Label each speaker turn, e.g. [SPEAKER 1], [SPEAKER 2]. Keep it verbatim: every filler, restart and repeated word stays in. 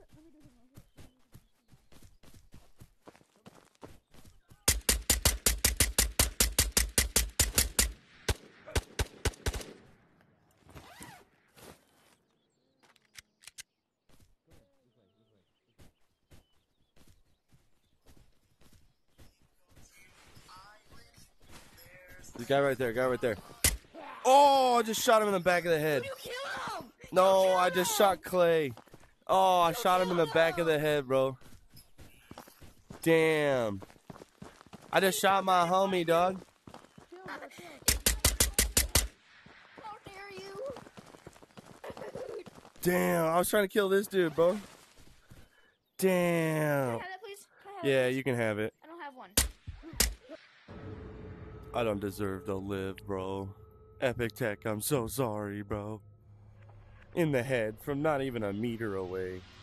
[SPEAKER 1] The guy right there, guy right there. Oh, I just shot him in the back of the head.
[SPEAKER 2] You kill him!
[SPEAKER 1] No,
[SPEAKER 2] you
[SPEAKER 1] I just
[SPEAKER 2] him!
[SPEAKER 1] shot Clay. Oh, I
[SPEAKER 2] you
[SPEAKER 1] shot him in the back of the head, bro. Damn. I just shot my homie, dog.
[SPEAKER 2] How dare you?
[SPEAKER 1] Damn, I was trying to kill this dude, bro. Damn.
[SPEAKER 2] Can I have that, please? Can I have
[SPEAKER 1] Yeah,
[SPEAKER 2] it, please?
[SPEAKER 1] you can have it.
[SPEAKER 2] I don't have one.
[SPEAKER 1] I don't deserve to live, bro. Epic Tech, I'm so sorry, bro. In the head, from not even a meter away.